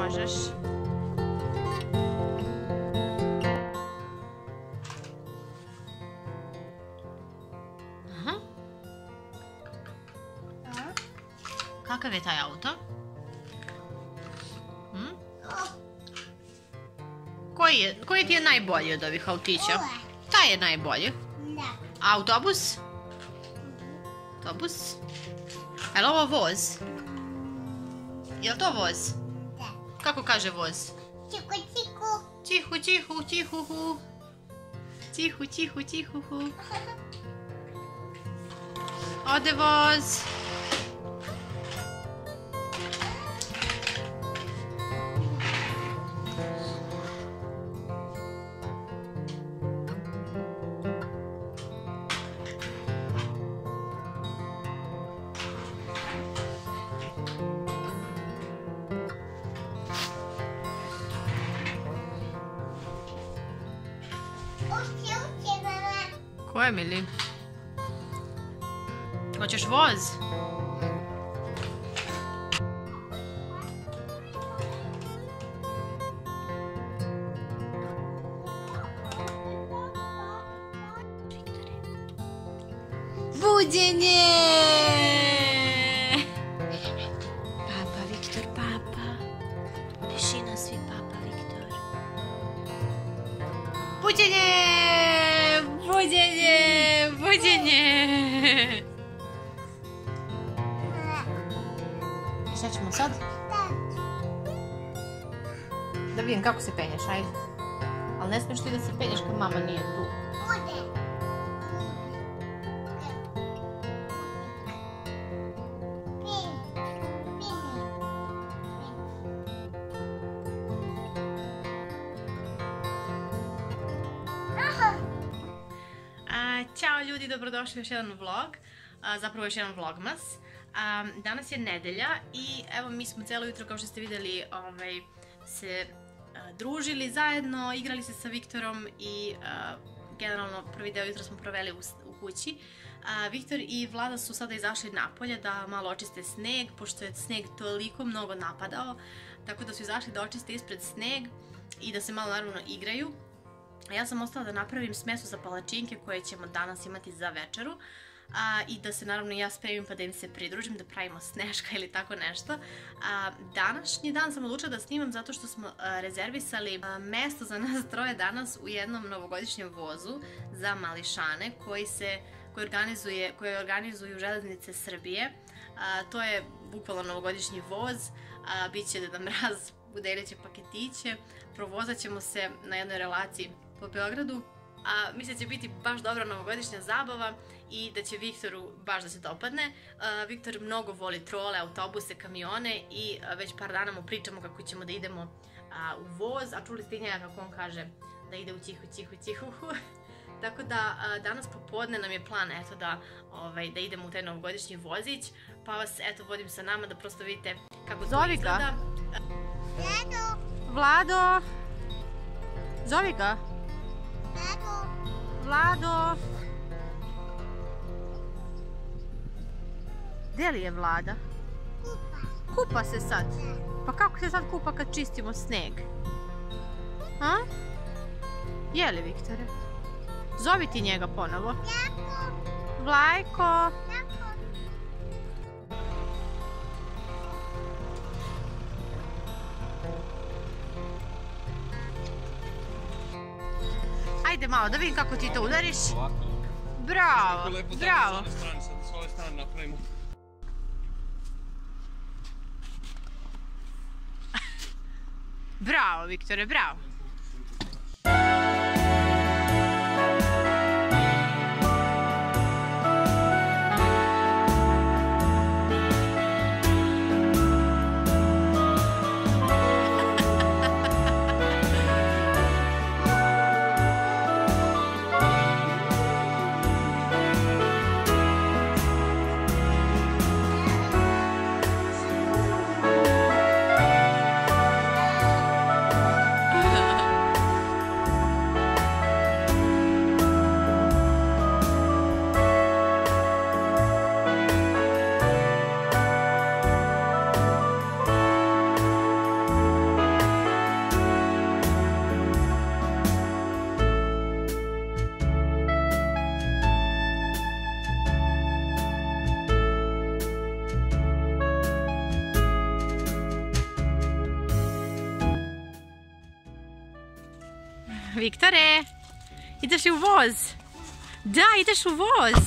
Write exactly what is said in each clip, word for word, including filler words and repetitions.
možeš. Aha. Kakav je taj auto? Hm? Koji je, koji ti je najbolji od ovih autića? Taj je najbolji. A autobus? Autobus? Je li ovo voz? Je li to voz? Da. Kako kaže voz? Tihu, tihu. Tihu, tihu, tihuhu. Tihu, tihu, tihuhu. Ode voz. Uči, uči, mama. Ko je, Mili? Hoćeš voz? Buđenje! Papa, Viktor, papa. Tišina svi, papa, Viktor. Buđenje! Buđenje! Buđenje! Šta ćemo sad? Da vidim kako se penješ, ajde. Ali ne smiješ ti da se penješ kad mama nije tu. Bude. Ćao ljudi, dobrodošli u još jedan vlog, zapravo još jedan vlogmas. Danas je nedelja i evo mi smo cijelo jutro, kao što ste vidjeli, se družili zajedno, igrali se sa Viktorom i generalno prvi deo jutra smo proveli u kući. Viktor i Vlada su sada izašli napolje da malo očiste sneg, pošto je sneg toliko mnogo napadao, tako da su izašli da očiste ispred sneg i da se malo naravno igraju. Ja sam ostala da napravim smesu za palačinke koje ćemo danas imati za večeru i da se naravno ja spremim pa da im se pridružim, da pravimo sneška ili tako nešto. Današnji dan sam odlučila da snimam zato što smo rezervisali mesto za nas troje danas u jednom novogodišnjem vozu za mališane koji se koje organizuju Železnice Srbije. To je bukvalno novogodišnji voz, bit će Deda Mraz, udelit će paketiće, provozat ćemo se na jednoj relaciji po Beogradu. Mislim da će biti baš dobra novogodišnja zabava i da će Viktoru baš da se dopadne. Viktor mnogo voli trole, autobuse, kamione i već par dana mu pričamo kako ćemo da idemo u voz, a čuli ste i njega kako on kaže da ide u tihu, tihu, tihuhu. Tako da danas popodne nam je plan eto da idemo u taj novogodišnji vozić, pa vas eto vodim sa nama da prosto vidite kako to izgleda. Vlado. Vlado! Zovi ga! Vlado. Vlado! Gdje li je Vlada? Kupa. Kupa se sad? Pa kako se sad kupa kad čistimo sneg? A? Je li, Viktore? Zovi ti njega ponovo. Jako. Vlajko! Jako. Ajde malo, da vidim kako ti to udariš. Bravo, bravo. S ove strane napravimo. Bravo, Viktore, bravo. Viktore, ideš li u voz? Da, ideš u voz.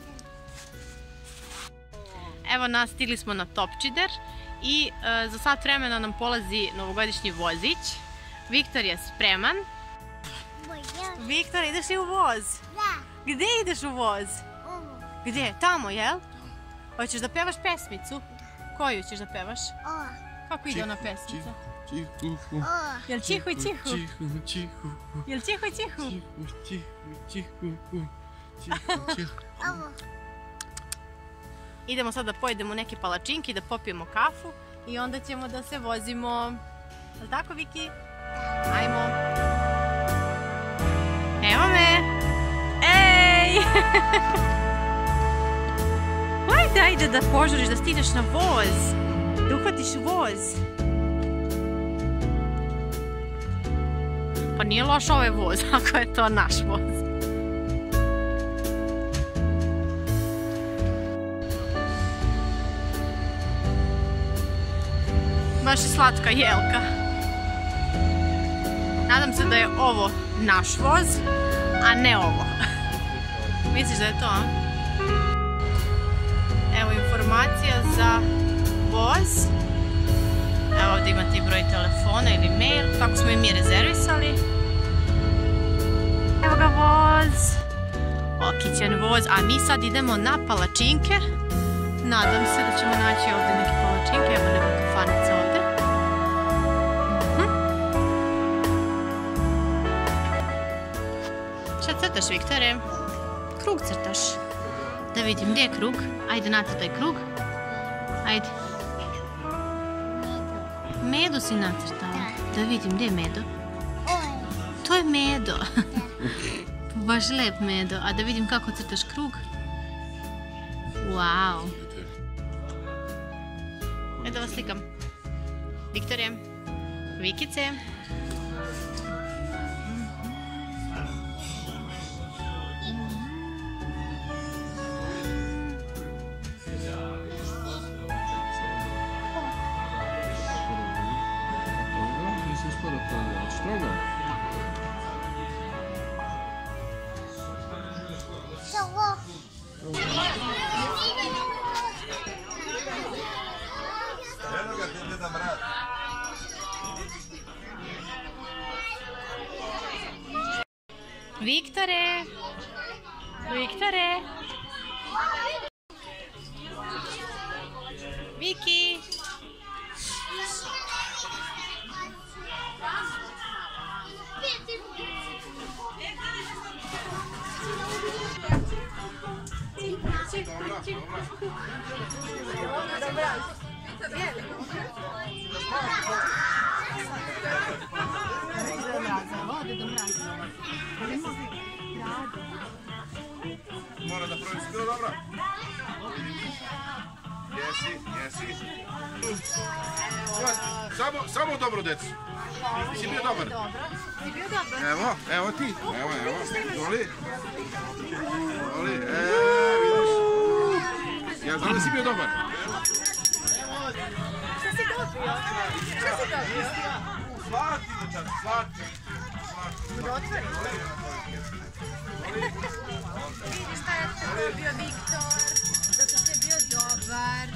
Evo nas, stigli smo na Topčider i e, za sat vremena nam polazi novogodišnji vozić. Viktor je spreman. Viktor, ideš li u voz? Da. Gdje ideš u voz? Ovo. Gdje? Tamo, jel? Hoćeš da pevaš pesmicu? Koju ćeš da pevaš? Ova. Kako ide ona pesmica? Čihu, Ova. Jel čihu i čihu? čihu, čihu, Jel čihu i čihu? čihu, čihu, čihu, čihu. Ovo. Idemo sad da pojedemo neke palačinke i da popijemo kafu i onda ćemo da se vozimo. Jel tako, Viki? Ajmo. Evo me. Ej! Ajde, ajde da požuriš, da stigneš na voz. Da uhvatiš voz. Pa nije loš ovaj voz, ako je to naš voz. Baš je slatka jelka. Nadam se da je ovo naš voz, a ne ovo. Misliš da je to, a? Evo informacija za voz. Evo ovdje imate i broj telefona ili mail, tako smo i mi rezervisali. Evo ga voz. Okićen voz, a mi sad idemo na palačinke. Nadam se da ćemo naći ovdje neke palačinke, evo neka kafanica ovdje. Mhm. Šta crtaš, Viktore? Krug crtaš. Da vidim, gdje je krug? Ajde, nacrtaj krug. Ajde. Medu si nacrtao. Da vidim, gdje je Medo? Ovo. To je Medo. Baš lep Medo. A da vidim kako crtaš krug. Wow. E da vas slikam. Viktore. Vikice. Ovo. Viktore. Viktore. Viki. Mora da prođe, si bilo dobro? Jesi, jesi. Samo, samo dobro, decu. Si bio dobar. Dobro. Si bio dobro. Evo, evo ti. Evo, evo. Doli. Doli, eee, vidiš. Ja znam da si bio dobar. Šta si dobio? Šta si dobio? Slatki, dečak, slatki. Da otvorim. Vidiš šta je sve dobio Viktor. Zato što je bio dobar.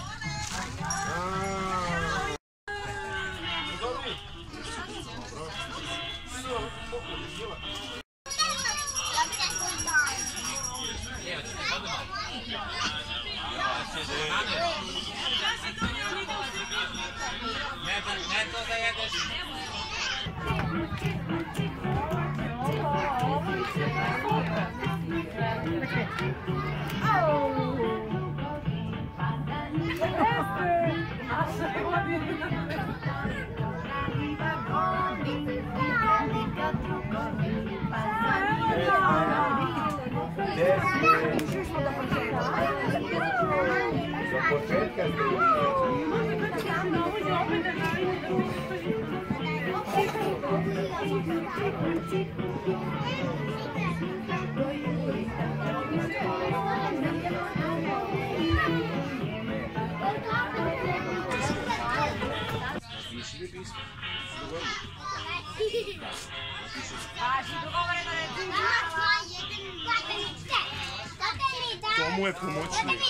To mu je pomoćnik.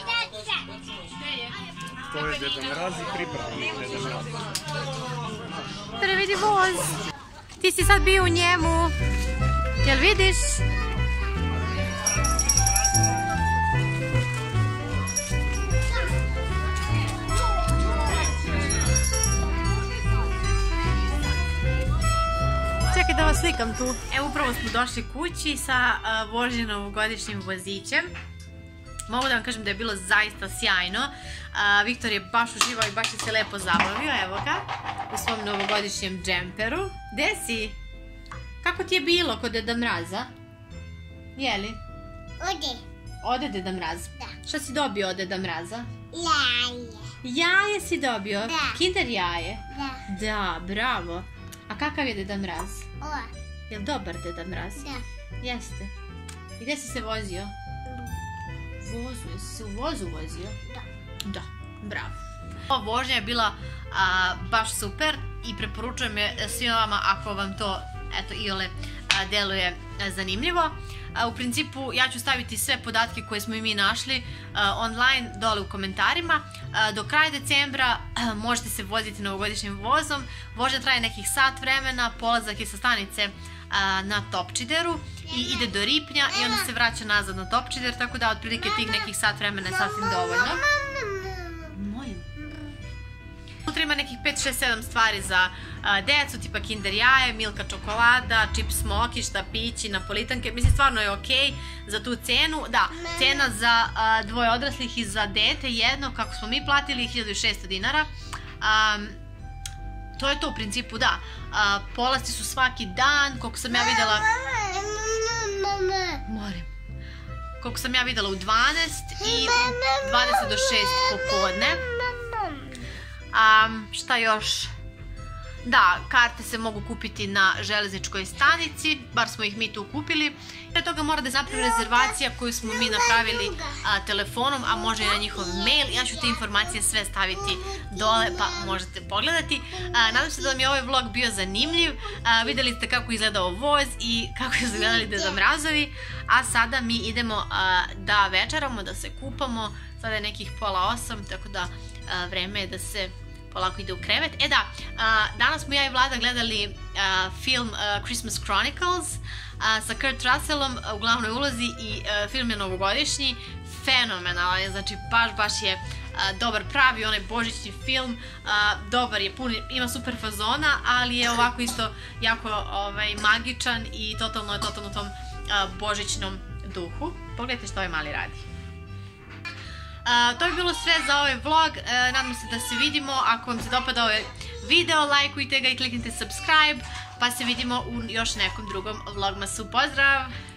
To je Deda Mraz i pripravnik Deda Mraz. Tere, vidi voz. Ti si sad bio u njemu. Jel vidiš? Čekaj da vas slikam tu. Evo upravo smo došli kući sa uh, Božjim novogodišnjim vozićem. Mogu da vam kažem da je bilo zaista sjajno. Uh, Viktor je baš uživao i baš je se lepo zabavio. Evo ga, u svom novogodišnjem džemperu. Gde si? Kako ti je bilo kod Deda Mraza? Jeli? Ode. Ode Deda Mraz? Da. Šta si dobio od Deda Mraza? Jaje. Jaje si dobio? Da. Kinder jaje? Da. Da, bravo. A kakav je Deda Mraz? O. Je li dobar Deda Mraz? Da. Jeste. I gde si se vozio? Vozu, jesi se u vozu vozio? Da. Da, bravo. Ova vožnja je bila a, baš super i preporučujem je svima vama ako vam to, eto, iole a, deluje a, zanimljivo. A, u principu ja ću staviti sve podatke koje smo i mi našli a, online dole u komentarima. A, do kraja decembra a, možete se voziti novogodišnjim vozom. Vožnja traje nekih sat vremena, polazak je sa stanice a, na Topčideru i ide do Ripnja i onda se vraća nazad na Topčider, tako da otprilike tih nekih sat vremena je sasvim dovoljno. Molim. Unutra ima nekih pet, šest, sedam stvari za a, decu, tipa Kinder jaje, Milka čokolada, čip smoki, štapići, napolitanke. Mislim, stvarno je okej za tu cenu. Da, cena za a, dvoje odraslih i za dete jedno, kako smo mi platili, hiljadu šesto dinara. A, to je to u principu, da. A, polasti su svaki dan, koliko sam ja videla... Molim. Koliko sam ja videla u dvanaest i dvadeset do šest popodne. Um, šta još? Da, karte se mogu kupiti na železničkoj stanici, bar smo ih mi tu kupili. Pre toga mora da se napravi rezervacija koju smo mi napravili a, telefonom, a može i na njihov mail. Ja ću te informacije sve staviti dole pa možete pogledati. A, nadam se da vam je ovaj vlog bio zanimljiv. A, videli ste kako je izgledao voz i kako je izgledali Deda Mrazovi. A sada mi idemo a, da večeramo, da se kupamo. Sada je nekih pola osam, tako da a, vreme je da se polako ide u krevet. E da, a, danas smo ja i Vlada gledali a, film a, Christmas Chronicles a, sa Kurt Russellom u glavnoj ulozi i a, film je novogodišnji, fenomenalan je, znači baš baš je a, dobar, pravi onaj božićni film, a, dobar je, pun, ima super fazona, ali je ovako isto jako ovaj, magičan i totalno je totalno u tom a, božićnom duhu. Pogledajte što ovaj mali radi. Uh, to je bilo sve za ovaj vlog, uh, nadam se da se vidimo. Ako vam se dopada ovaj video, lajkujte ga i kliknite subscribe, pa se vidimo u još nekom drugom vlogmasu. Pozdrav!